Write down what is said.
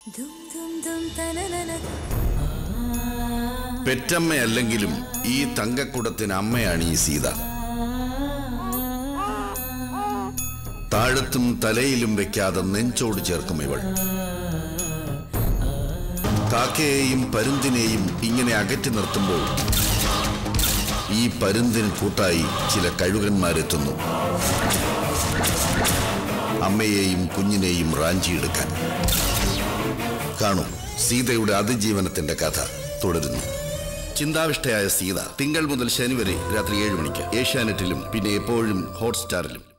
പെറ്റമ്മയല്ലെങ്കിലും ഈ തങ്കക്കുടത്തിന് അമ്മയാണ് ഈ സീത. താഴത്തും തലയിലും വെക്കാതെ നെഞ്ചോട് ചേർക്കും ഇവൾ. കാക്കയെയും പരുന്തിനെയും ഇങ്ങനെ അകറ്റി നിർത്തുമ്പോൾ ഈ പരുന്തിന് കൂട്ടായി ചില കഴുകന്മാരെത്തുന്നു, അമ്മയെയും കുഞ്ഞിനെയും റാഞ്ചിയെടുക്കാൻ. കാണൂ, സീതയുടെ അതിജീവനത്തിന്റെ കഥ തുടരുന്നു. ചിന്താവിഷ്ടയായ സീത തിങ്കൾ മുതൽ ശനി വരെ രാത്രി 7 മണിക്ക് ഏഷ്യാനെറ്റിലും പിന്നെ എപ്പോഴും ഹോട്ട്സ്റ്റാറിലും.